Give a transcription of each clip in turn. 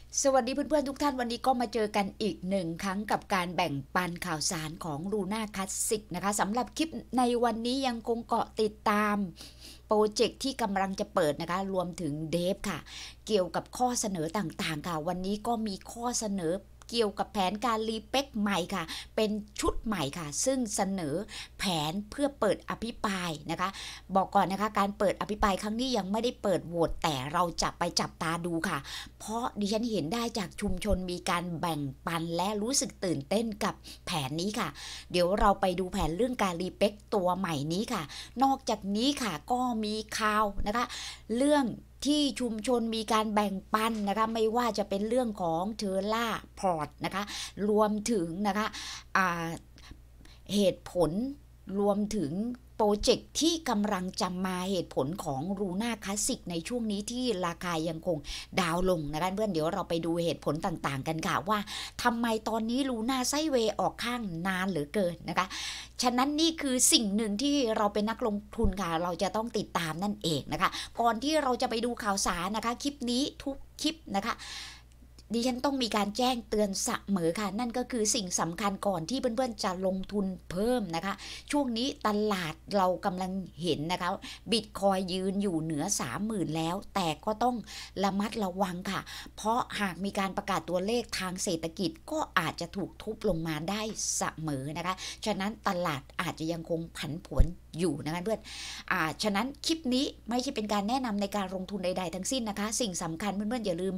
สวัสดีเพื่อนๆทุกท่านวันนี้ก็มาเจอกันอีกหนึ่งครั้งกับการแบ่งปันข่าวสารของลูน่าคลาสสิกนะคะสำหรับคลิปในวันนี้ยังคงเกาะติดตามโปรเจกต์ที่กำลังจะเปิดนะคะรวมถึงเดฟค่ะเกี่ยวกับข้อเสนอต่างๆค่ะวันนี้ก็มีข้อเสนอเกี่ยวกับแผนการรีเป็กใหม่ค่ะเป็นชุดใหม่ค่ะซึ่งเสนอแผนเพื่อเปิดอภิปรายนะคะบอกก่อนนะคะการเปิดอภิปรายครั้งนี้ยังไม่ได้เปิดโหวตแต่เราจะไปจับตาดูค่ะเพราะดิฉันเห็นได้จากชุมชนมีการแบ่งปันและรู้สึกตื่นเต้นกับแผนนี้ค่ะเดี๋ยวเราไปดูแผนเรื่องการรีเป็กตัวใหม่นี้ค่ะนอกจากนี้ค่ะก็มีข่าวนะคะเรื่องที่ชุมชนมีการแบ่งปันนะคะไม่ว่าจะเป็นเรื่องของเทอร่าพอร์ตนะคะรวมถึงนะคะเหตุผลรวมถึงโปรเจกต์ที่กำลังจะมาเหตุผลของลูน่าคลาสสิกในช่วงนี้ที่ราคายังคงดาวลงนะคะเพื่อนเดี๋ยวเราไปดูเหตุผลต่างๆกันค่ะว่าทำไมตอนนี้ลูน่าไซด์เวย์ออกข้างนานเหลือเกินนะคะฉะนั้นนี่คือสิ่งหนึ่งที่เราเป็นนักลงทุนค่ะเราจะต้องติดตามนั่นเองนะคะก่อนที่เราจะไปดูข่าวสารนะคะคลิปนี้ทุกคลิปนะคะดิฉันต้องมีการแจ้งเตือนเสมอค่ะนั่นก็คือสิ่งสำคัญก่อนที่เพื่อนๆจะลงทุนเพิ่มนะคะช่วงนี้ตลาดเรากำลังเห็นนะคะบิตคอยยืนอยู่เหนือ 30,000 แล้วแต่ก็ต้องระมัดระวังค่ะเพราะหากมีการประกาศตัวเลขทางเศรษฐกิจก็อาจจะถูกทุบลงมาได้เสมอนะคะฉะนั้นตลาดอาจจะยังคงผันผวนอยู่นะคะเพื่อนฉะนั้นคลิปนี้ไม่ใช่เป็นการแนะนำในการลงทุนใดๆทั้งสิ้นนะคะสิ่งสำคัญเพื่อนๆอย่าลืม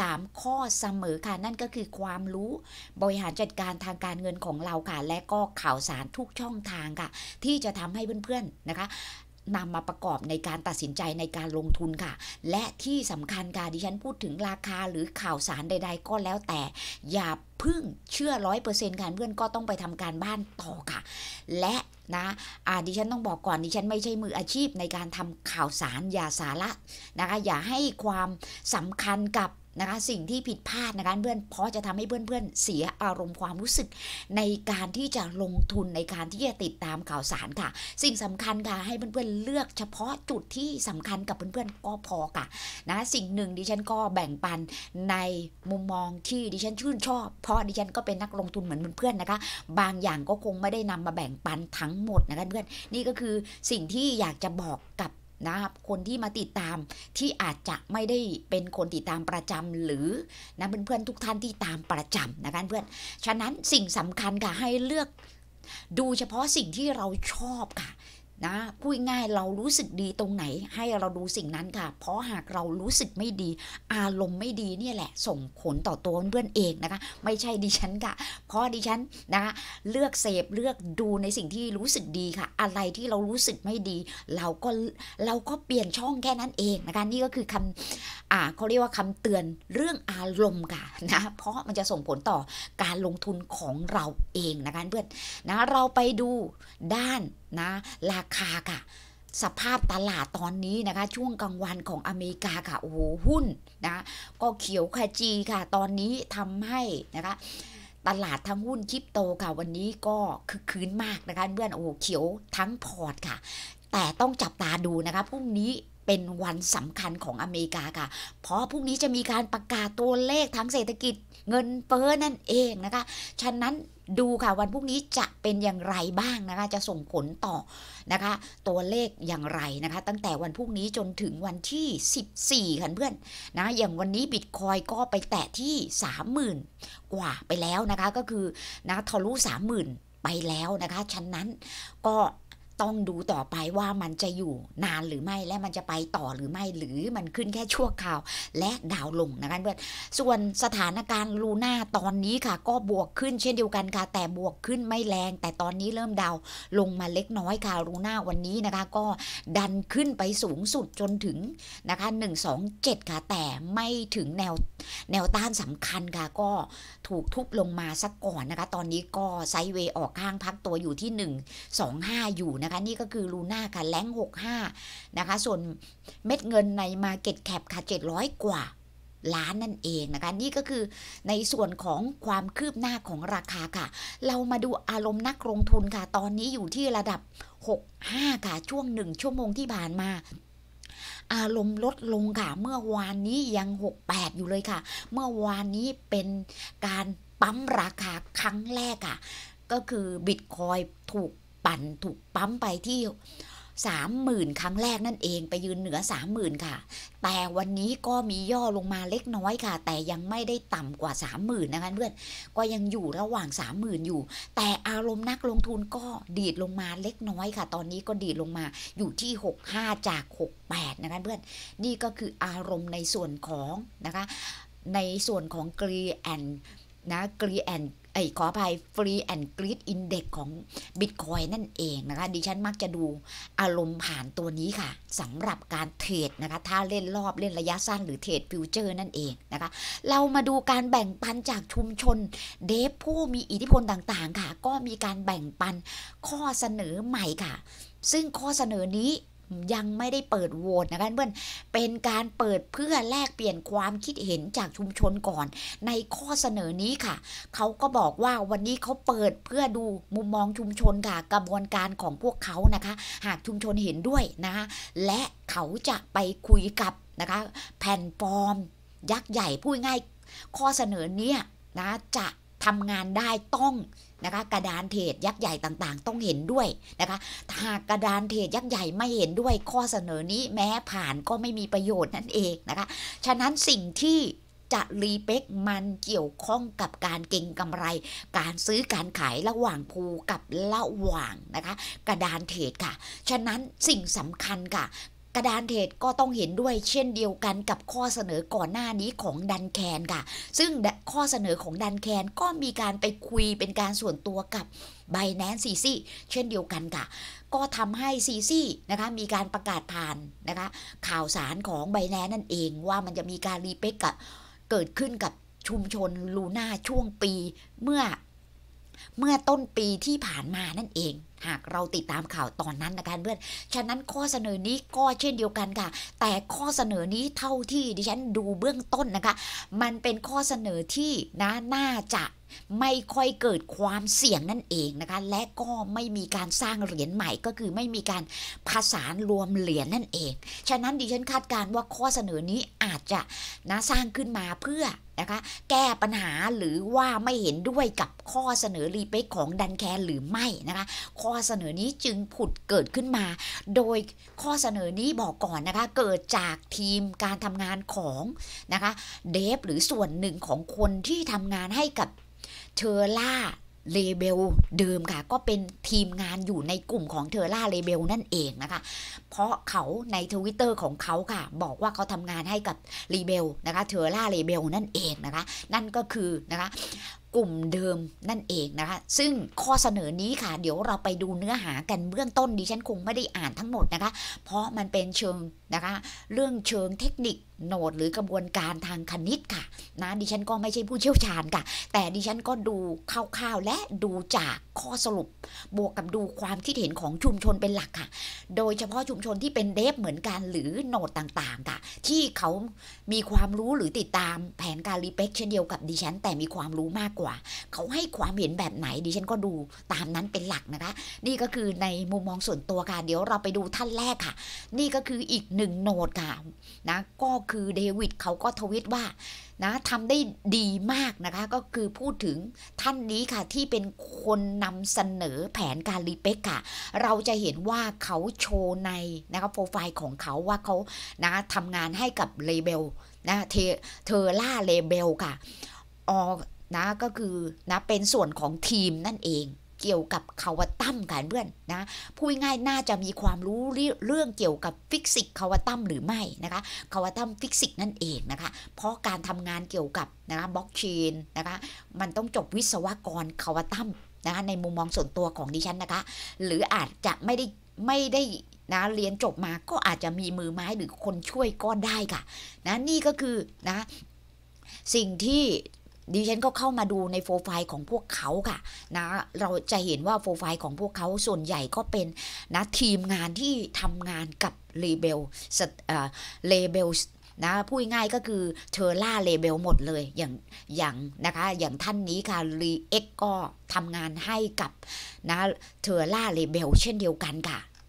3ข้อเสมอค่ะนั่นก็คือความรู้บริหารจัดการทางการเงินของเราค่ะและก็ข่าวสารทุกช่องทางค่ะที่จะทำให้เพื่อนๆนะคะนำมาประกอบในการตัดสินใจในการลงทุนค่ะและที่สำคัญค่ะดิฉันพูดถึงราคาหรือข่าวสารใดๆก็แล้วแต่อย่าพึ่งเชื่อ 100% ค่ะเพื่อนก็ต้องไปทำการบ้านต่อค่ะและนะดิฉันต้องบอกก่อนดิฉันไม่ใช่มืออาชีพในการทำข่าวสารอย่าสาระนะคะอย่าให้ความสำคัญกับนะคะสิ่งที่ผิดพลาดนะคะเพื่อนเพราะจะทำให้เพื่อนๆเสียอารมณ์ความรู้สึกในการที่จะลงทุนในการที่จะติดตามข่าวสารค่ะสิ่งสำคัญค่ะให้เพื่อนๆเลือกเฉพาะจุดที่สำคัญกับเพื่อนๆก็พอค่ะนะสิ่งหนึ่งดิฉันก็แบ่งปันในมุมมองที่ดิฉันชื่นชอบเพราะดิฉันก็เป็นนักลงทุนเหมือนเพื่อนๆนะคะบางอย่างก็คงไม่ได้นำมาแบ่งปันทั้งหมดนะคะเพื่อนนี่ก็คือสิ่งที่อยากจะบอกกับนะครับคนที่มาติดตามที่อาจจะไม่ได้เป็นคนติดตามประจำหรือนะเพื่อนๆทุกท่านที่ตามประจำนะคะเพื่อนฉะนั้นสิ่งสำคัญค่ะให้เลือกดูเฉพาะสิ่งที่เราชอบค่ะนะพูดง่ายเรารู้สึกดีตรงไหนให้เราดูสิ่งนั้นค่ะเพราะหากเรารู้สึกไม่ดีอารมณ์ไม่ดีเนี่ยแหละส่งผลต่อตัวเพื่อนเองนะคะไม่ใช่ดิฉันค่ะเพราะดิฉันนะคะเลือกเสพเลือกดูในสิ่งที่รู้สึกดีค่ะอะไรที่เรารู้สึกไม่ดีเราก็เปลี่ยนช่องแค่นั้นเองนะคะนี่ก็คือคำเขาเรียกว่าคำเตือนเรื่องอารมณ์ค่ะนะเพราะมันจะส่งผลต่อการลงทุนของเราเองนะคะเพื่อนนะเราไปดูด้านนะราคาค่ะสภาพตลาดตอนนี้นะคะช่วงกลางวันของอเมริกาค่ะโอ้โหหุ้นนะก็เขียวขจีค่ะตอนนี้ทำให้นะคะตลาดทั้งหุ้นคริปโตค่ะวันนี้ก็คึกคืนมากนะคะเพื่อนโอ้เขียวทั้งพอร์ตค่ะแต่ต้องจับตาดูนะคะพรุ่งนี้เป็นวันสำคัญของอเมริกาค่ะเพราะพรุ่งนี้จะมีการประกาศตัวเลขทางเศรษฐกิจเงินเฟ้อนั่นเองนะคะฉะนั้นดูค่ะวันพรุ่งนี้จะเป็นอย่างไรบ้างนะคะจะส่งผลต่อนะคะตัวเลขอย่างไรนะคะตั้งแต่วันพรุ่งนี้จนถึงวันที่14ค่ะเพื่อนนะอย่างวันนี้บิตคอยก็ไปแตะที่ 30,000 กว่าไปแล้วนะคะก็คือนะทะลุ 30,000 ไปแล้วนะคะฉะนั้นก็ต้องดูต่อไปว่ามันจะอยู่นานหรือไม่และมันจะไปต่อหรือไม่หรือมันขึ้นแค่ชั่วคราวและดาวลงนะคะเพื่อนส่วนสถานการณ์ลูน่าตอนนี้ค่ะก็บวกขึ้นเช่นเดียวกันค่ะแต่บวกขึ้นไม่แรงแต่ตอนนี้เริ่มดาวลงมาเล็กน้อยค่ะลูน่าวันนี้นะคะก็ดันขึ้นไปสูงสุดจนถึงนะคะ127ค่ะแต่ไม่ถึงแนวต้านสำคัญค่ะก็ถูกทุบลงมาซะก่อนนะคะตอนนี้ก็ไซด์เวย์ออกข้างพักตัวอยู่ที่125อยู่นะคะนี่ก็คือลูน่าค่ะแรง65นะคะส่วนเม็ดเงินใน Market Cap ค่ะ700 กว่าล้านนั่นเองนะคะนี่ก็คือในส่วนของความคืบหน้าของราคาค่ะเรามาดูอารมณ์นักลงทุนค่ะตอนนี้อยู่ที่ระดับ65ค่ะช่วง1 ชั่วโมงที่ผ่านมาอารมณ์ลดลงค่ะเมื่อวานนี้ยัง68อยู่เลยค่ะเมื่อวานนี้เป็นการปั๊มราคาครั้งแรกค่ะก็คือบิตคอยถูกปั๊มไปที่30,000 ครั้งแรกนั่นเองไปยืนเหนือ30,000ค่ะแต่วันนี้ก็มีย่อลงมาเล็กน้อยค่ะแต่ยังไม่ได้ต่ำกว่า30,000นะคะเพื่อนก็ยังอยู่ระหว่าง30,000อยู่แต่อารมณ์นักลงทุนก็ดีดลงมาเล็กน้อยค่ะตอนนี้ก็ดีดลงมาอยู่ที่65จาก68นะคะเพื่อนนี่ก็คืออารมณ์ในส่วนของนะคะในส่วนของกรีแอนนะกรีแอนขออภัยฟรีแอนกรีดอินเด็กของ Bitcoin นั่นเองนะคะดิฉันมักจะดูอารมณ์ผ่านตัวนี้ค่ะสำหรับการเทรดนะคะถ้าเล่นรอบเล่นระยะสั้นหรือเทรดฟิวเจอร์นั่นเองนะคะเรามาดูการแบ่งปันจากชุมชนเดฟผู้มีอิทธิพลต่างๆค่ะก็มีการแบ่งปันข้อเสนอใหม่ค่ะซึ่งข้อเสนอนี้ยังไม่ได้เปิดโหวตนะคะเพื่อนเป็นการเปิดเพื่อแลกเปลี่ยนความคิดเห็นจากชุมชนก่อนในข้อเสนอนี้ค่ะเขาก็บอกว่าวันนี้เขาเปิดเพื่อดูมุมมองชุมชนค่ะกระบวนการของพวกเขานะคะหากชุมชนเห็นด้วยนะคะและเขาจะไปคุยกับนะคะแผ่นฟอร์มยักษ์ใหญ่พูดง่ายข้อเสนอเนี้ยนะจะทำงานได้ต้องนะคะกระดานเทรดยักษ์ใหญ่ต่างๆต้องเห็นด้วยนะคะหากกระดานเทรดยักษ์ใหญ่ไม่เห็นด้วยข้อเสนอนี้แม้ผ่านก็ไม่มีประโยชน์นั่นเองนะคะฉะนั้นสิ่งที่จะรีเป๊กมันเกี่ยวข้องกับการเก็งกำไรการซื้อการขายระหว่างพูกับระหว่างนะคะกระดานเทรดค่ะฉะนั้นสิ่งสำคัญค่ะกระดานเทรดก็ต้องเห็นด้วยเช่นเดียวกันกับข้อเสนอก่อนหน้านี้ของดันแคนค่ะซึ่งข้อเสนอของดันแคนก็มีการไปคุยเป็นการส่วนตัวกับ Binance CZ เช่นเดียวกันค่ะก็ทำให้ CZ นะคะมีการประกาศผ่านนะคะข่าวสารของ Binance นั่นเองว่ามันจะมีการรีเป๊กกับเกิดขึ้นกับชุมชนลูน่าช่วงปีเมื่อต้นปีที่ผ่านมานั่นเองหากเราติดตามข่าวตอนนั้นนะคะเพื่อนฉะนั้นข้อเสนอนี้ก็เช่นเดียวกันค่ะแต่ข้อเสนอนี้เท่าที่ดิฉันดูเบื้องต้นนะคะมันเป็นข้อเสนอที่น่าจะไม่ค่อยเกิดความเสี่ยงนั่นเองนะคะและก็ไม่มีการสร้างเหรียญใหม่ก็คือไม่มีการผสานรวมเหรียญนั่นเองฉะนั้นดิฉันคาดการณ์ว่าข้อเสนอนี้อาจจะสร้างขึ้นมาเพื่อนะคะแก้ปัญหาหรือว่าไม่เห็นด้วยกับข้อเสนอรีเป๊กของดันแคนหรือไม่นะคะข้อเสนอนี้จึงผุดเกิดขึ้นมาโดยข้อเสนอนี้บอกก่อนนะคะเกิดจากทีมการทำงานของนะคะเดฟหรือส่วนหนึ่งของคนที่ทำงานให้กับเทอร่าเลเบลเดิมค่ะก็เป็นทีมงานอยู่ในกลุ่มของเทอร่าเลเบลนั่นเองนะคะเพราะเขาใน Twitter ของเขาค่ะบอกว่าเขาทำงานให้กับรีเบลนะคะเทอร่าเลเบลนั่นเองนะคะนั่นก็คือนะคะกลุ่มเดิมนั่นเองนะคะซึ่งข้อเสนอนี้ค่ะเดี๋ยวเราไปดูเนื้อหากันเบื้องต้นดิฉันคงไม่ได้อ่านทั้งหมดนะคะเพราะมันเป็นเชิงนะคะเรื่องเชิงเทคนิคโนดหรือกระบวนการทางคณิตค่ะนะดิฉันก็ไม่ใช่ผู้เชี่ยวชาญค่ะแต่ดิฉันก็ดูคร่าวๆและดูจากข้อสรุปบวกกับดูความคิดเห็นของชุมชนเป็นหลักค่ะโดยเฉพาะชุมชนที่เป็นเดฟเหมือนกันหรือโนดต่างๆค่ะที่เขามีความรู้หรือติดตามแผนการรีเป๊กเช่นเดียวกับดิฉันแต่มีความรู้มากกว่าเขาให้ความเห็นแบบไหนดิฉันก็ดูตามนั้นเป็นหลักนะคะนี่ก็คือในมุมมองส่วนตัวค่ะเดี๋ยวเราไปดูท่านแรกค่ะนี่ก็คืออีกหนึ่งโนดค่ะนะก็คือเดวิดเขาก็ทวิตว่านะทำได้ดีมากนะคะก็คือพูดถึงท่านนี้ค่ะที่เป็นคนนำเสนอแผนการรีเป๊กค่ะเราจะเห็นว่าเขาโชว์ในนะคะโปรไฟล์ของเขาว่าเขานะทำงานให้กับเลเบลนะเทอร่าเลเบลค่ะนะก็คือนะเป็นส่วนของทีมนั่นเองเกี่ยวกับคาวาตัมค่ะเพื่อนนะพูดง่ายน่าจะมีความรู้เรื่องเกี่ยวกับฟิสิกส์คาวาตัมหรือไม่นะคะคาวาตัมฟิสิกส์นั่นเองนะคะเพราะการทำงานเกี่ยวกับนะบล็อกเชนนะคะมันต้องจบวิศวกรคาวาตัมนะคะในมุมมองส่วนตัวของดิฉันนะคะหรืออาจจะไม่ได้นะเรียนจบมาก็อาจจะมีมือไม้หรือคนช่วยก็ได้ค่ะนะนี่ก็คือนะสิ่งที่ดิฉันก็เข้ามาดูในโปรไฟล์ของพวกเขาค่ะนะเราจะเห็นว่าโปรไฟล์ของพวกเขาส่วนใหญ่ก็เป็นนะทีมงานที่ทำงานกับเลเบลนะพูดง่ายก็คือเทอร่าเลเบลหมดเลยอย่างนะคะอย่างท่านนี้ค่ะรีเอ็กก็ทำงานให้กับนะเทอร่าเลเบลเช่นเดียวกันค่ะ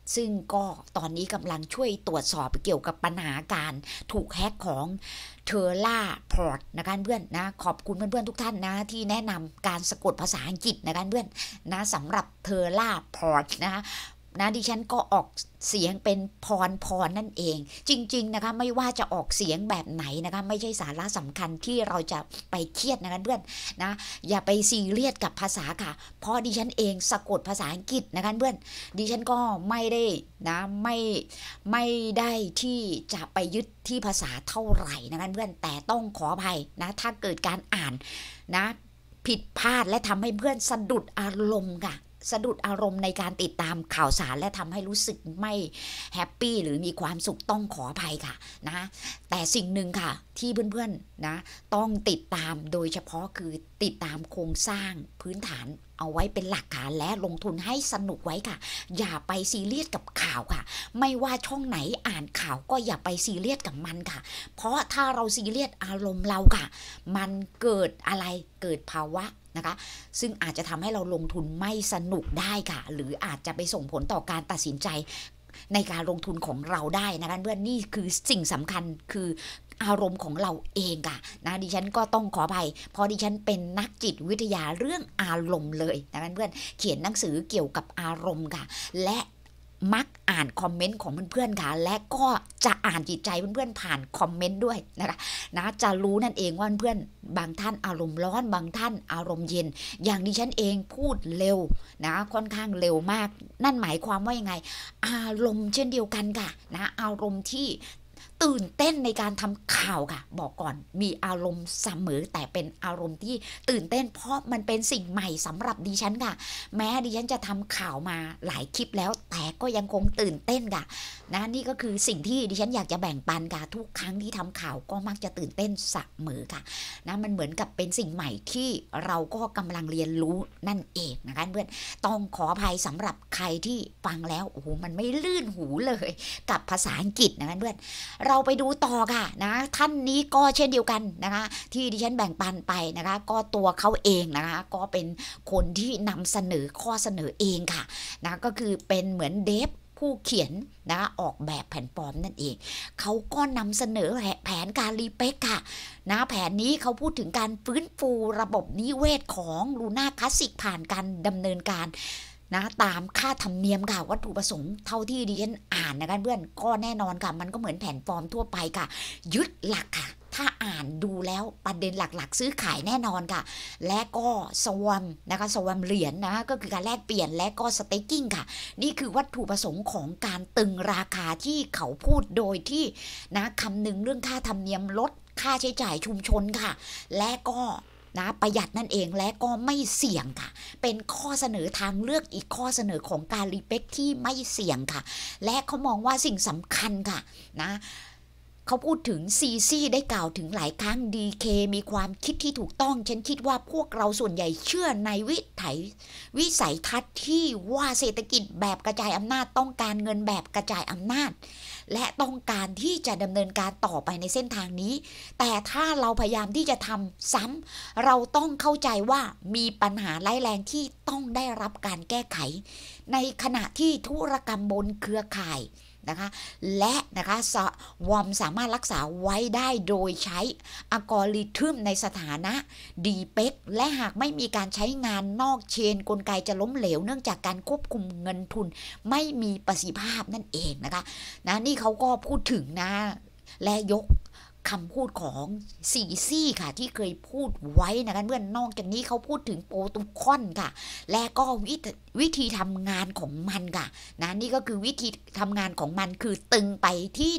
ซึ่งก็ตอนนี้กำลังช่วยตรวจสอบเกี่ยวกับปัญหาการถูกแฮกของเทอร่าพอร์ตนะคะเพื่อนนะขอบคุณเพื่อนๆทุกท่านนะที่แนะนำการสะกดภาษาอังกฤษนะคะเพื่อนนะสำหรับเทอร่าพอร์ตนะคะดิฉันก็ออกเสียงเป็นพรนั่นเองจริงๆนะคะไม่ว่าจะออกเสียงแบบไหนนะคะไม่ใช่สาระสำคัญที่เราจะไปเครียดนะคะเพื่อนนะอย่าไปซีเรียสกับภาษาค่ะเพราะดิฉันเองสะกดภาษาอังกฤษนะคะเพื่อนดิฉันก็ไม่ได้นะไม่ได้ที่จะไปยึดที่ภาษาเท่าไหร่นะคะเพื่อนแต่ต้องขออภัยนะถ้าเกิดการอ่านนะผิดพลาดและทำให้เพื่อนสะดุดอารมณ์ค่ะสะดุดอารมณ์ในการติดตามข่าวสารและทำให้รู้สึกไม่แฮปปี้หรือมีความสุขต้องขออภัยค่ะนะแต่สิ่งหนึ่งค่ะที่เพื่อนๆนะต้องติดตามโดยเฉพาะคือติดตามโครงสร้างพื้นฐานเอาไว้เป็นหลักฐานและลงทุนให้สนุกไว้ค่ะอย่าไปซีเรียสกับข่าวค่ะไม่ว่าช่องไหนอ่านข่าวก็อย่าไปซีเรียสกับมันค่ะเพราะถ้าเราซีเรียสอารมณ์เราค่ะมันเกิดอะไรเกิดภาวะนะคะซึ่งอาจจะทำให้เราลงทุนไม่สนุกได้ค่ะหรืออาจจะไปส่งผลต่อการตัดสินใจในการลงทุนของเราได้นะคะเพื่อนนี่คือสิ่งสำคัญคืออารมณ์ของเราเองค่ะนะดิฉันก็ต้องขออภัยเพราะดิฉันเป็นนักจิตวิทยาเรื่องอารมณ์เลยนะคะเพื่อนเขียนหนังสือเกี่ยวกับอารมณ์ค่ะและมักอ่านคอมเมนต์ของเพื่อนๆค่ะและก็จะอ่านจิตใจเพื่อนๆผ่านคอมเมนต์ด้วยนะคะนะจะรู้นั่นเองว่าเพื่อนบางท่านอารมณ์ร้อนบางท่านอารมณ์เย็นอย่างดิฉันเองพูดเร็วนะค่อนข้างเร็วมากนั่นหมายความว่ายังไงอารมณ์เช่นเดียวกันค่ะนะอารมณ์ที่ตื่นเต้นในการทำข่าวค่ะบอกก่อนมีอารมณ์เสมอแต่เป็นอารมณ์ที่ตื่นเต้นเพราะมันเป็นสิ่งใหม่สำหรับดิฉันค่ะแม้ดิฉันจะทำข่าวมาหลายคลิปแล้วแต่ก็ยังคงตื่นเต้นค่ะนะนี่ก็คือสิ่งที่ดิฉันอยากจะแบ่งปันค่ะทุกครั้งที่ทำข่าวก็มักจะตื่นเต้นเสมอค่ะนะมันเหมือนกับเป็นสิ่งใหม่ที่เราก็กำลังเรียนรู้นั่นเองนะคะเพื่อนต้องขออภัยสำหรับใครที่ฟังแล้วโอ้โหมันไม่ลื่นหูเลยกับภาษาอังกฤษนะคะเพื่อนเราไปดูต่อค่ะนะท่านนี้ก็เช่นเดียวกันนะคะที่ดิฉันแบ่งปันไปนะคะก็ตัวเขาเองนะคะก็เป็นคนที่นำเสนอข้อเสนอเองค่ะนะก็คือเป็นเหมือนเดฟผู้เขียนนะออกแบบแผ่นปลอมนั่นเองเขาก็นำเสนอแผนการรีเป๊กค่ะนะแผนนี้เขาพูดถึงการฟื้นฟูระบบนิเวศของลูน่าคลาสสิกผ่านการดำเนินการนะตามค่าธรรมเนียมค่ะวัตถุประสงค์เท่าที่ดิฉันอ่านนะคะเพื่อนก็แน่นอนค่ะมันก็เหมือนแผนฟอร์มทั่วไปค่ะยึดหลักค่ะถ้าอ่านดูแล้วประเด็นหลักๆซื้อขายแน่นอนค่ะและก็สวอมนะคะสวอมเหรียญ นะก็คือการแลกเปลี่ยนและก็สเต็กกิ้งค่ะนี่คือวัตถุประสงค์ของการตึงราคาที่เขาพูดโดยที่นะคำนึงเรื่องค่าธรรมเนียมลดค่าใช้จ่ายชุมชนค่ะและก็นะประหยัดนั่นเองและก็ไม่เสี่ยงค่ะเป็นข้อเสนอทางเลือกอีกข้อเสนอของการรีเป๊กที่ไม่เสี่ยงค่ะและเขามองว่าสิ่งสำคัญค่ะนะเขาพูดถึงซีซี่ได้กล่าวถึงหลายครั้ง DK มีความคิดที่ถูกต้องฉันคิดว่าพวกเราส่วนใหญ่เชื่อในวิสัยทัศน์ที่ว่าเศรษฐกิจแบบกระจายอำนาจต้องการเงินแบบกระจายอำนาจและต้องการที่จะดำเนินการต่อไปในเส้นทางนี้แต่ถ้าเราพยายามที่จะทำซ้ำเราต้องเข้าใจว่ามีปัญหาร้ายแรงที่ต้องได้รับการแก้ไขในขณะที่ธุรกรรมบนเครือข่ายนะคะและนะคะวอมสามารถรักษาไว้ได้โดยใช้อัลกอริทึมในสถานะดีเป๊กและหากไม่มีการใช้งานนอกเชนกลไกจะล้มเหลวเนื่องจากการควบคุมเงินทุนไม่มีประสิทธิภาพนั่นเองนะคะนะนี่เขาก็พูดถึงนะและยกคำพูดของซีซี่ค่ะที่เคยพูดไว้นะคะเมื่อนอกจากนี้เขาพูดถึงโปรตุคอนค่ะและก็วิธีทำงานของมันค่ะนะนี่ก็คือวิธีทำงานของมันคือตึงไปที่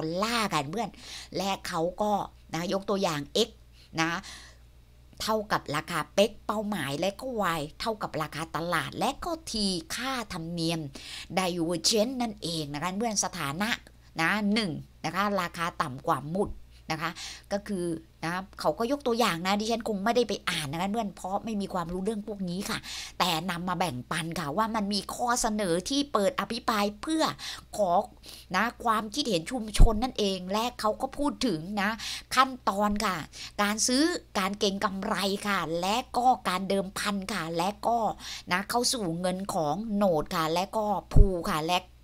$1กันเพื่อนและเขาก็นะยกตัวอย่าง X นะเท่ากับราคาเป๊กเป้าหมายและก็ Y เท่ากับราคาตลาดและก็ T ค่าธรรมเนียม Divergence นั่นเองนะคะเพื่อนสถานะนะ1นะคะราคาต่ำกว่าหมุดนะคะก็คือนะเขาก็ยกตัวอย่างนะดิฉันคงไม่ได้ไปอ่านนะคะเพื่อนเพราะไม่มีความรู้เรื่องพวกนี้ค่ะแต่นำมาแบ่งปันค่ะว่ามันมีข้อเสนอที่เปิดอภิปรายเพื่อขอนะความคิดเห็นชุมชนนั่นเองและเขาก็พูดถึงนะขั้นตอนค่ะการซื้อการเก็งกำไรค่ะและก็การเดิมพันค่ะและก็นะเข้าสู่เงินของโนดค่ะและก็พูค่ะและ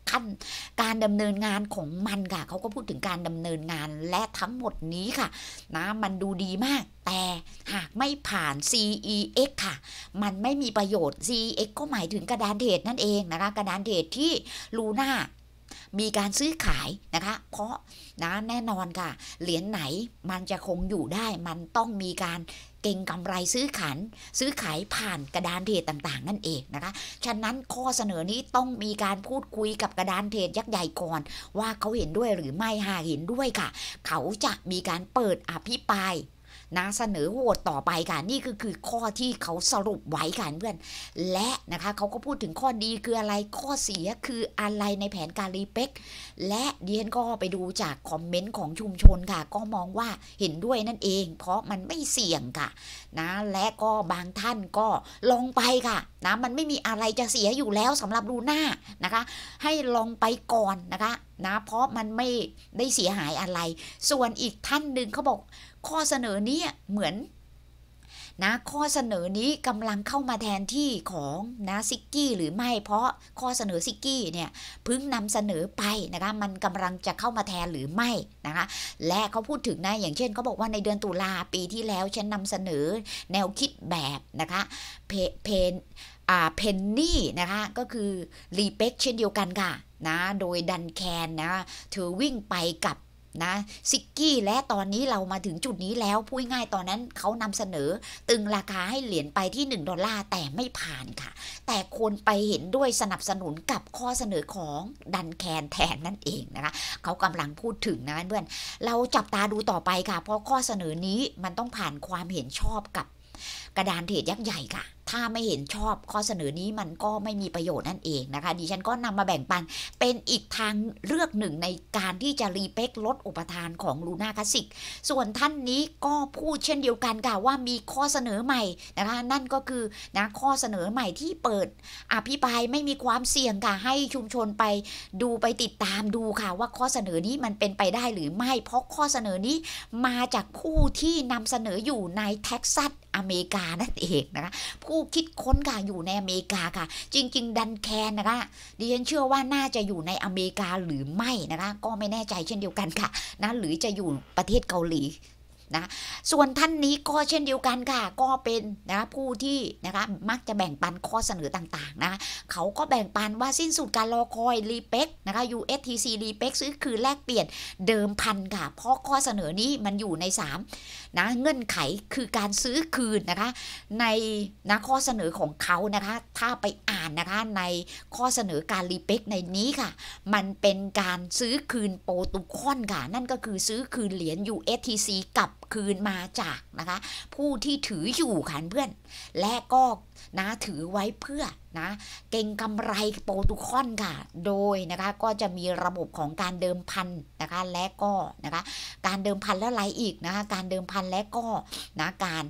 ขั้นการดำเนินงานของมันค่ะเขาก็พูดถึงการดำเนินงานและทั้งหมดนี้ค่ะนะมันดูดีมากแต่หากไม่ผ่าน CEX ค่ะมันไม่มีประโยชน์ CEX ก็หมายถึงกระดานเทรดนั่นเองนะคะกระดานเทรดที่ลูน่ามีการซื้อขายนะคะเพราะนะแน่นอนค่ะเหรียญไหนมันจะคงอยู่ได้มันต้องมีการเก็งกำไรซื้อขายผ่านกระดานเทรดต่างๆนั่นเองนะคะฉะนั้นข้อเสนอนี้ต้องมีการพูดคุยกับกระดานเทรดยักษ์ใหญ่ก่อนว่าเขาเห็นด้วยหรือไม่หากเห็นด้วยค่ะเขาจะมีการเปิดอภิปรายนะเสนอโหวตต่อไปค่ะนี่คือข้อที่เขาสรุปไว้ค่ะเพื่อนและนะคะเขาก็พูดถึงข้อดีคืออะไรข้อเสียคืออะไรในแผนการรีเป๊กและเดียนก็ไปดูจากคอมเมนต์ของชุมชนค่ะก็มองว่าเห็นด้วยนั่นเองเพราะมันไม่เสี่ยงค่ะนะและก็บางท่านก็ลองไปค่ะนะมันไม่มีอะไรจะเสียอยู่แล้วสำหรับลูน่านะคะให้ลองไปก่อนนะคะนะเพราะมันไม่ได้เสียหายอะไรส่วนอีกท่านหนึ่งเขาบอกข้อเสนอนี้เหมือนนะข้อเสนอนี้กำลังเข้ามาแทนที่ของนะซิกกี้หรือไม่เพราะข้อเสนอซิกกี้เนี่ยเพิ่งนำเสนอไปนะคะมันกำลังจะเข้ามาแทนหรือไม่นะคะและเขาพูดถึงนะอย่างเช่นเขาบอกว่าในเดือนตุลาปีที่แล้วฉันนำเสนอแนวคิดแบบนะคะเพนนี่นะคะก็คือรีเป๊กเช่นเดียวกันค่ะนะโดยดันแคนนะเธอวิ่งไปกับนะซิกกี้และตอนนี้เรามาถึงจุดนี้แล้วพูดง่ายตอนนั้นเขานำเสนอตึงราคาให้เหรียญไปที่$1แต่ไม่ผ่านค่ะแต่คนไปเห็นด้วยสนับสนุนกับข้อเสนอของดันแคนแทนนั่นเองนะคะเขากำลังพูดถึงนะเพื่อนเราจับตาดูต่อไปค่ะเพราะข้อเสนอนี้มันต้องผ่านความเห็นชอบกับกระดานเทรดยักษ์ใหญ่ค่ะถ้าไม่เห็นชอบข้อเสนอนี้มันก็ไม่มีประโยชน์นั่นเองนะคะดิฉันก็นำมาแบ่งปันเป็นอีกทางเลือกหนึ่งในการที่จะรีเป๊กลดอุปทานของลูน่าคลาสสิกส่วนท่านนี้ก็พูดเช่นเดียวกันค่ะว่ามีข้อเสนอใหม่นะคะนั่นก็คือนะข้อเสนอใหม่ที่เปิดอภิปรายไม่มีความเสี่ยงค่ะให้ชุมชนไปดูไปติดตามดูค่ะว่าข้อเสนอนี้มันเป็นไปได้หรือไม่เพราะข้อเสนอนี้มาจากผู้ที่นำเสนออยู่ในเท็กซัสอเมริกานั่นเองนะคะผู้คิดค้นค่ะอยู่ในอเมริกาค่ะจริงๆดันแคนนะคะดิฉันเชื่อว่าน่าจะอยู่ในอเมริกาหรือไม่นะคะก็ไม่แน่ใจเช่นเดียวกันค่ะนะหรือจะอยู่ประเทศเกาหลีนะส่วนท่านนี้ก็เช่นเดียวกันค่ะก็เป็นนะผู้ที่นะคะมักจะแบ่งปันข้อเสนอต่างๆนะเขาก็แบ่งปันว่าสิ้นสุดการรอคอยรีเป๊กนะคะ USTC รีเป๊กซื้อคืนแลกเปลี่ยนเดิมพันค่ะเพราะข้อเสนอนี้มันอยู่ใน3นะเงื่อนไขคือการซื้อคืนนะคะในนะข้อเสนอของเขานะคะถ้าไปอ่านนะคะในข้อเสนอการรีเป๊กในนี้ค่ะมันเป็นการซื้อคืนโปรตุคอนค่ะนั่นก็คือซื้อคืนเหรียญ USTC กับคืนมาจากนะคะผู้ที่ถืออยู่ค่ะเพื่อนและก็นะถือไว้เพื่อนะเก็งกำไรโปรตุคอนค่ะโดยนะคะก็จะมีระบบของการเดิมพันนะคะและก็นะคะการเดิมพันและอะไรอีกนะคะการเดิมพันและก็นะ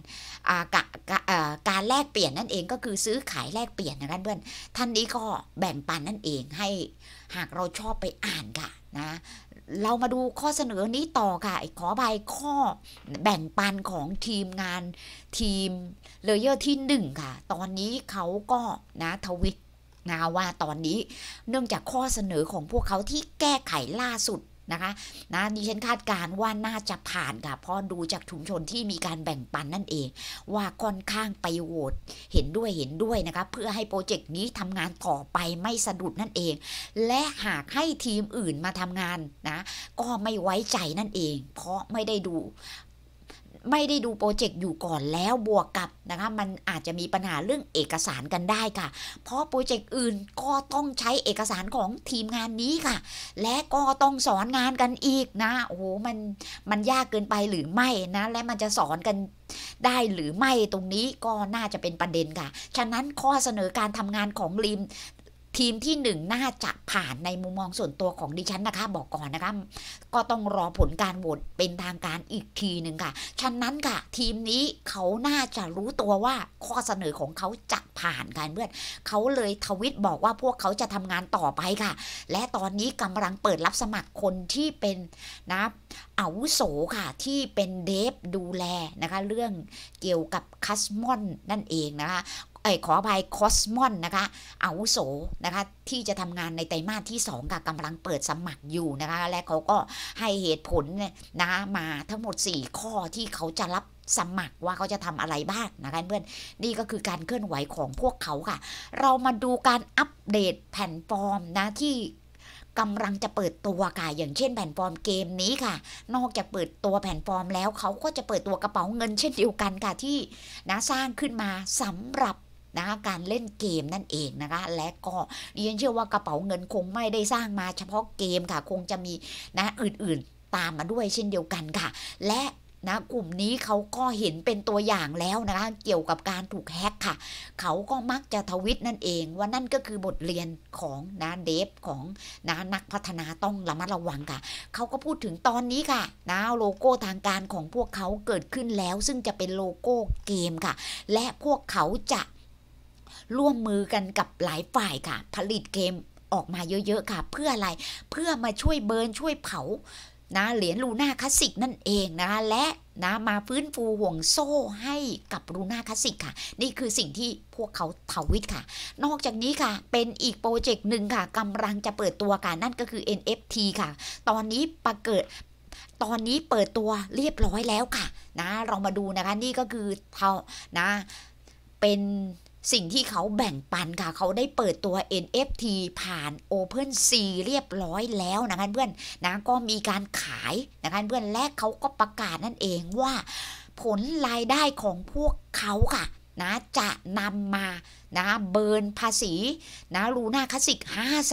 การแลกเปลี่ยนนั่นเองก็คือซื้อขายแลกเปลี่ยนนะคะเพื่อนท่านนี้ก็แบ่งปันนั่นเองให้หากเราชอบไปอ่านค่ะนะเรามาดูข้อเสนอนี้ต่อค่ะขอใบข้อแบ่งปันของทีมงานทีมเลเยอร์ที่1ค่ะตอนนี้เขาก็นะทวิตนะว่าตอนนี้เนื่องจากข้อเสนอของพวกเขาที่แก้ไขล่าสุดนะคะนะดิฉันคาดการว่าน่าจะผ่านค่ะเพราะดูจากชุมชนที่มีการแบ่งปันนั่นเองว่าค่อนข้างไปโหวตเห็นด้วยนะคะเพื่อให้โปรเจกต์นี้ทำงานต่อไปไม่สะดุดนั่นเองและหากให้ทีมอื่นมาทำงานนะก็ไม่ไว้ใจนั่นเองเพราะไม่ได้ดูโปรเจกต์อยู่ก่อนแล้วบวกกับนะคะมันอาจจะมีปัญหาเรื่องเอกสารกันได้ค่ะเพราะโปรเจกต์อื่นก็ต้องใช้เอกสารของทีมงานนี้ค่ะและก็ต้องสอนงานกันอีกนะโอ้โหมันยากเกินไปหรือไม่นะและมันจะสอนกันได้หรือไม่ตรงนี้ก็น่าจะเป็นประเด็นค่ะฉะนั้นข้อเสนอการทำงานของทีมที่1น่าจะผ่านในมุมมองส่วนตัวของดิฉันนะคะบอกก่อนนะคะก็ต้องรอผลการโหวตเป็นทางการอีกทีหนึ่งค่ะฉะนั้นค่ะทีมนี้เขาน่าจะรู้ตัวว่าข้อเสนอของเขาจะผ่านกันเพื่อนเขาเลยทวิตบอกว่าพวกเขาจะทำงานต่อไปค่ะและตอนนี้กำลังเปิดรับสมัครคนที่เป็นนะอาวุโสค่ะที่เป็นเดฟดูแลนะคะเรื่องเกี่ยวกับคัสมอนนั่นเองนะคะขออภัยคอสมอนนะคะอาวุโสนะคะที่จะทำงานในไตรมาสที่2ค่ะกำลังเปิดสมัครอยู่นะคะและเขาก็ให้เหตุผลนะคะมาทั้งหมด4ข้อที่เขาจะรับสมัครว่าเขาจะทำอะไรบ้างนะคะเพื่อนนี่ก็คือการเคลื่อนไหวของพวกเขาค่ะเรามาดูการอัปเดตแผ่นฟอร์มนะที่กำลังจะเปิดตัวค่ะอย่างเช่นแผ่นฟอร์มเกมนี้ค่ะนอกจากเปิดตัวแผ่นฟอร์มแล้วเขาก็จะเปิดตัวกระเป๋าเงินเช่นเดียวกันค่ะที่นะสร้างขึ้นมาสำหรับนะคะการเล่นเกมนั่นเองนะคะและก็ดิฉันเชื่อว่ากระเป๋าเงินคงไม่ได้สร้างมาเฉพาะเกมค่ะคงจะมีนะอื่นๆตามมาด้วยเช่นเดียวกันค่ะและนะกลุ่มนี้เขาก็เห็นเป็นตัวอย่างแล้วนะคะเกี่ยวกับการถูกแฮ็กค่ะเขาก็มักจะทวิตนั่นเองว่านั่นก็คือบทเรียนของนะเดฟของนะนักพัฒนาต้องระมัดระวังค่ะเขาก็พูดถึงตอนนี้ค่ะนะโลโก้ทางการของพวกเขาเกิดขึ้นแล้วซึ่งจะเป็นโลโก้เกมค่ะและพวกเขาจะร่วมมือกันกับหลายฝ่ายค่ะผลิตเกมออกมาเยอะๆค่ะเพื่ออะไรเพื่อมาช่วยเบิร์นช่วยเผานะเหรียญลูน่าคลาสสิกนั่นเองนะคะและนะมาฟื้นฟูห่วงโซ่ให้กับลูน่าคลาสสิกค่ะนี่คือสิ่งที่พวกเขาทวิตค่ะนอกจากนี้ค่ะเป็นอีกโปรเจกต์หนึ่งค่ะกำลังจะเปิดตัวค่ะนั่นก็คือ NFT ค่ะตอนนี้เปิดตัวเรียบร้อยแล้วค่ะนะเรามาดูนะคะนี่ก็คือนะเป็นสิ่งที่เขาแบ่งปันค่ะเขาได้เปิดตัว NFT ผ่าน OpenSea เรียบร้อยแล้วนะคะเพื่อนนะก็มีการขายนะคะเพื่อนและเขาก็ประกาศนั่นเองว่าผลรายได้ของพวกเขาค่ะนะจะนำมานะเบิร์นภาษีนะลูน่าคลาสสิก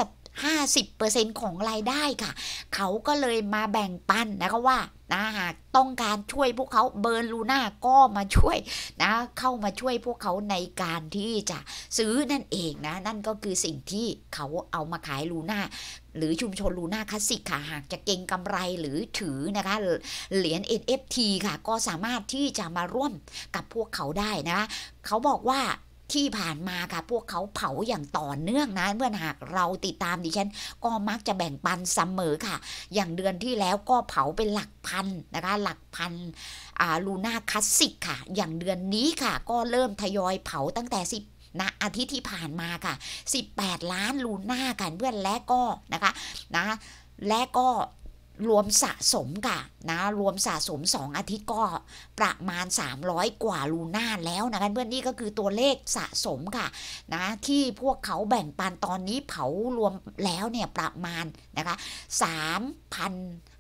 50% ของรายได้ค่ะเขาก็เลยมาแบ่งปันนะคะว่านะหากต้องการช่วยพวกเขาเบิร์นลูน่าก็มาช่วยนะเข้ามาช่วยพวกเขาในการที่จะซื้อนั่นเองนะนั่นก็คือสิ่งที่เขาเอามาขายลูน่าหรือชุมชนลูน่าคลาสสิกค่ะหากจะเก็งกำไรหรือถือนะคะเหรียญ NFT ค่ะก็สามารถที่จะมาร่วมกับพวกเขาได้นะเขาบอกว่าที่ผ่านมาค่ะพวกเขาเผาอย่างต่อเนื่องนะเมื่อหากเราติดตามดิฉันก็มักจะแบ่งปันเสมอค่ะอย่างเดือนที่แล้วก็เผาเป็นหลักพันนะคะหลักพันลูน่าคลาสสิกค่ะอย่างเดือนนี้ค่ะก็เริ่มทยอยเผาตั้งแต่อาทิตย์ที่ผ่านมาค่ะ18 ล้านลูน่ากันเพื่อนและก็นะคะนะและก็รวมสะสมค่ะนะรวมสะสม2 อาทิตย์ก็ประมาณ300 กว่าลูน่าแล้วนะคะเพื่อนนี่ก็คือตัวเลขสะสมค่ะนะที่พวกเขาแบ่งปันตอนนี้เผารวมแล้วเนี่ยประมาณนะคะ3,000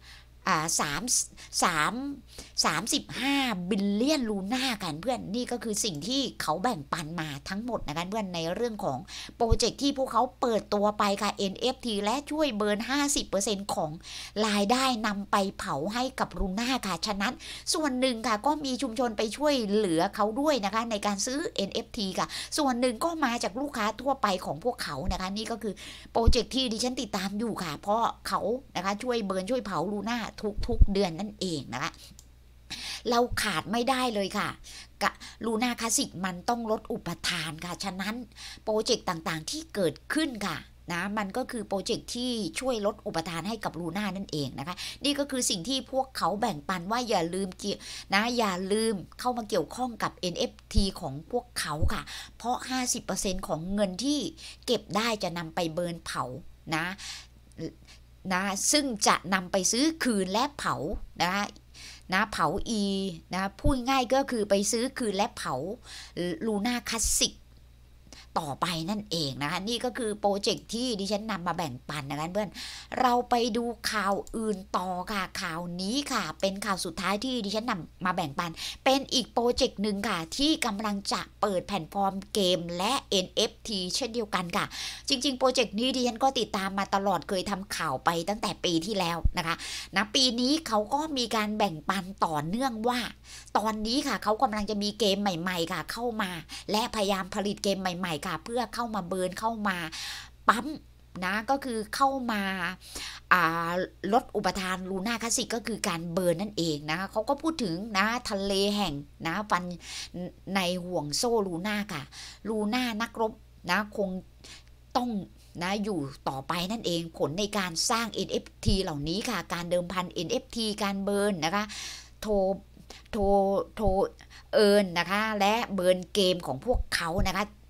35 บิลเลียนลูน่ากันเพื่อนนี่ก็คือสิ่งที่เขาแบ่งปันมาทั้งหมดนะคะเพื่อนในเรื่องของโปรเจกต์ที่พวกเขาเปิดตัวไปค่ะ NFT และช่วยเบิร์น 50% ของรายได้นำไปเผาให้กับลูน่าค่ะฉะนั้นส่วนหนึ่งค่ะก็มีชุมชนไปช่วยเหลือเขาด้วยนะคะในการซื้อ NFT ค่ะส่วนหนึ่งก็มาจากลูกค้าทั่วไปของพวกเขานะคะนี่ก็คือโปรเจกต์ที่ดิฉันติดตามอยู่ค่ะเพราะเขานะคะช่วยเบิร์นช่วยเผาลูน่าทุกเดือนนั่นเองนะคะเราขาดไม่ได้เลยค่ะลูน่าคลาสสิกมันต้องลดอุปทานค่ะฉะนั้นโปรเจกต์ต่างๆที่เกิดขึ้นค่ะนะมันก็คือโปรเจกต์ที่ช่วยลดอุปทานให้กับลูน่านั่นเองนะคะนี่ก็คือสิ่งที่พวกเขาแบ่งปันว่าอย่าลืมอย่าลืมเข้ามาเกี่ยวข้องกับ NFT ของพวกเขาค่ะเพราะ 50% ของเงินที่เก็บได้จะนำไปเบิร์นเผานะซึ่งจะนำไปซื้อคืนและเผานะเผานะพูดง่ายก็คือไปซื้อคืนและเผาลูน่าคลาสสิกต่อไปนั่นเองนะคะนี่ก็คือโปรเจกต์ที่ดิฉันนำมาแบ่งปันนะคะเพื่อนเราไปดูข่าวอื่นต่อค่ะข่าวนี้ค่ะเป็นข่าวสุดท้ายที่ดิฉันนำมาแบ่งปันเป็นอีกโปรเจกต์หนึ่งค่ะที่กำลังจะเปิดแพลตฟอร์มเกมและ NFT เช่นเดียวกันค่ะจริงๆโปรเจกต์นี้ดิฉันก็ติดตามมาตลอดเคยทำข่าวไปตั้งแต่ปีที่แล้วนะคะปีนี้เขาก็มีการแบ่งปันต่อเนื่องว่าตอนนี้ค่ะเขากำลังจะมีเกมใหม่ๆค่ะเข้ามาและพยายามผลิตเกมใหม่ๆค่ะเพื่อเข้ามาเบิร์นเข้ามาปั๊มนะก็คือเข้ามาลดอุปทานลูน่าคลาสสิกก็คือการเบิร์นนั่นเองนะคะเขาก็พูดถึงนะทะเลแห่งนะฟันในห่วงโซ่ลูน่าค่ะลูน่านักรบนะคงต้องนะอยู่ต่อไปนั่นเองผลในการสร้าง NFT เหล่านี้ค่ะการเดิมพัน NFT การเบิร์นนะคะโทเอิร์นนะคะและเบิร์นเกมของพวกเขานะคะ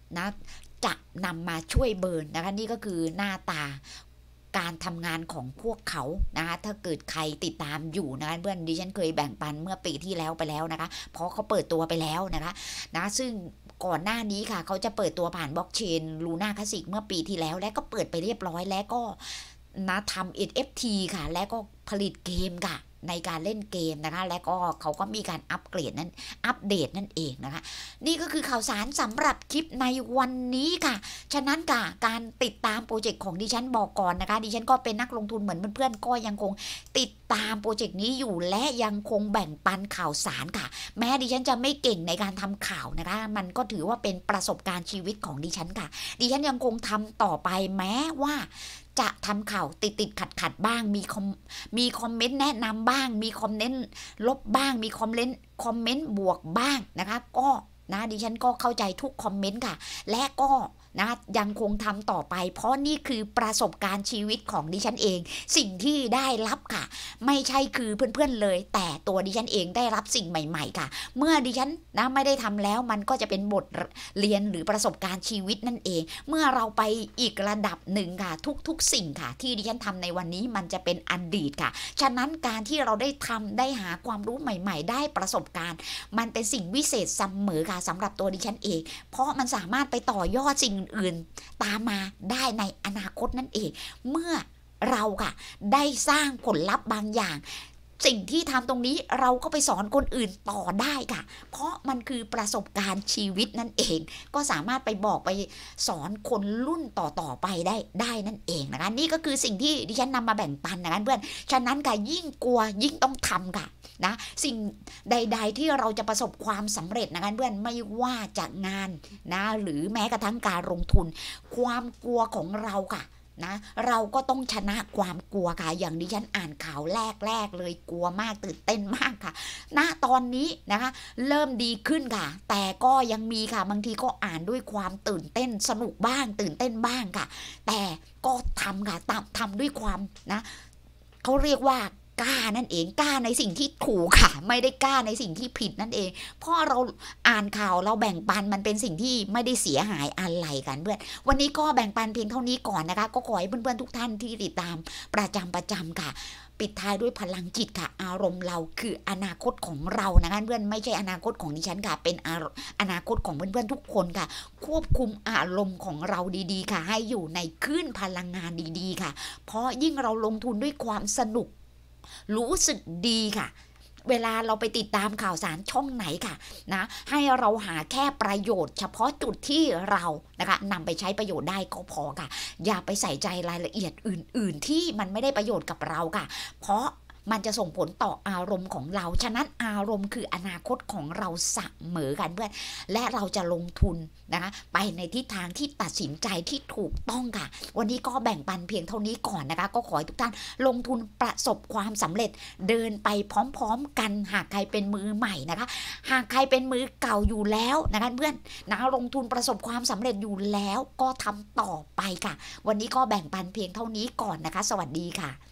นะจะนำมาช่วยเบิร์นนะคะนี่ก็คือหน้าตาการทำงานของพวกเขานะคะถ้าเกิดใครติดตามอยู่นะคะเพื่อนดิฉันเคยแบ่งปันเมื่อปีที่แล้วไปแล้วนะคะเพราะเขาเปิดตัวไปแล้วนะคะซึ่งก่อนหน้านี้ค่ะเขาจะเปิดตัวผ่านบล็อกเชนลูน่าคลาสสิกเมื่อปีที่แล้วและก็เปิดไปเรียบร้อยแล้วก็ทำ NFT ค่ะและก็ผลิตเกมค่ะในการเล่นเกมนะคะและก็เขาก็มีการอัปเกรดนั้นอัปเดตนั่นเองนะคะนี่ก็คือข่าวสารสำหรับคลิปในวันนี้ค่ะฉะนั้นค่ะการติดตามโปรเจกต์ของดิฉันบอกก่อนนะคะดิฉันก็เป็นนักลงทุนเหมือนเพื่อนๆก็ยังคงติดตามโปรเจกต์นี้อยู่และยังคงแบ่งปันข่าวสารค่ะแม้ดิฉันจะไม่เก่งในการทำข่าวนะคะมันก็ถือว่าเป็นประสบการณ์ชีวิตของดิฉันค่ะดิฉันยังคงทำต่อไปแม้ว่าจะทำข่าวติดขัดบ้างมีคอมเมนต์แนะนำบ้างมีคอมเมนต์ลบบ้างมีคอมเมนต์บวกบ้างนะคะก็ดิฉันก็เข้าใจทุกคอมเมนต์ค่ะและก็ยังคงทำต่อไปเพราะนี่คือประสบการณ์ชีวิตของดิฉันเองสิ่งที่ได้รับค่ะไม่ใช่คือเพื่อนๆเลยแต่ตัวดิฉันเองได้รับสิ่งใหม่ๆค่ะเมื่อดิฉันไม่ได้ทำแล้วมันก็จะเป็นบทเรียนหรือประสบการณ์ชีวิตนั่นเองเมื่อเราไปอีกระดับหนึ่งค่ะทุกสิ่งค่ะที่ดิฉันทำในวันนี้มันจะเป็นอดีตค่ะฉะนั้นการที่เราได้ทำได้หาความรู้ใหม่ๆได้ประสบการณ์มันเป็นสิ่งวิเศษเสมอค่ะสำหรับตัวดิฉันเองเพราะมันสามารถไปต่อยอดสิ่งอื่นตามมาได้ในอนาคตนั่นเองเมื่อเราค่ะได้สร้างผลลัพธ์บางอย่างสิ่งที่ทำตรงนี้เราก็ไปสอนคนอื่นต่อได้ค่ะเพราะมันคือประสบการณ์ชีวิตนั่นเองก็สามารถไปบอกไปสอนคนรุ่นต่อไปได้นั่นเองนะคะนี่ก็คือสิ่งที่ดิฉันนำมาแบ่งปันนะคะเพื่อนฉะนั้นค่ะยิ่งกลัวยิ่งต้องทำค่ะสิ่งใดๆที่เราจะประสบความสำเร็จนะคะเพื่อนไม่ว่าจะงานหรือแม้กระทั่งการลงทุนความกลัวของเราค่ะเราก็ต้องชนะความกลัวค่ะอย่างดิฉันอ่านข่าวแรกเลยกลัวมากตื่นเต้นมากค่ะตอนนี้นะคะเริ่มดีขึ้นค่ะแต่ก็ยังมีค่ะบางทีก็อ่านด้วยความตื่นเต้นสนุกบ้างตื่นเต้นบ้างค่ะแต่ก็ทำค่ะทำด้วยความเขาเรียกว่ากล้านั่นเองกล้าในสิ่งที่ถูกค่ะไม่ได้กล้าในสิ่งที่ผิดนั่นเองเพราะเราอ่านข่าวเราแบ่งปันมันเป็นสิ่งที่ไม่ได้เสียหายอะไรกันเพื่อนวันนี้ก็แบ่งปันเพียงเท่านี้ก่อนนะคะก็ขอให้เพื่อนๆทุกท่านที่ติดตามประจำค่ะปิดท้ายด้วยพลังจิตค่ะอารมณ์เราคืออนาคตของเรานะคะเพื่อนไม่ใช่อนาคตของดิฉันค่ะเป็นอนาคตของเพื่อนๆทุกคนค่ะควบคุมอารมณ์ของเราดีๆค่ะให้อยู่ในคลื่นพลังงานดีๆค่ะเพราะยิ่งเราลงทุนด้วยความสนุกรู้สึกดีค่ะเวลาเราไปติดตามข่าวสารช่องไหนค่ะให้เราหาแค่ประโยชน์เฉพาะจุดที่เรานะคะนำไปใช้ประโยชน์ได้ก็พอค่ะอย่าไปใส่ใจรายละเอียดอื่นๆที่มันไม่ได้ประโยชน์กับเราค่ะเพราะมันจะส่งผลต่ออารมณ์ของเราฉะนั้นอารมณ์คืออนาคตของเราเสมอกันเพื่อนและเราจะลงทุนนะคะไปในทิศทางที่ตัดสินใจที่ถูกต้องค่ะวันนี้ก็แบ่งปันเพียงเท่านี้ก่อนนะคะก็ขอให้ทุกท่านลงทุนประสบความสำเร็จเดินไปพร้อมๆกันหากใครเป็นมือใหม่นะคะหากใครเป็นมือเก่าอยู่แล้วนะคะเพื่อนลงทุนประสบความสำเร็จอยู่แล้วก็ทำต่อไปค่ะวันนี้ก็แบ่งปันเพียงเท่านี้ก่อนนะคะสวัสดีค่ะ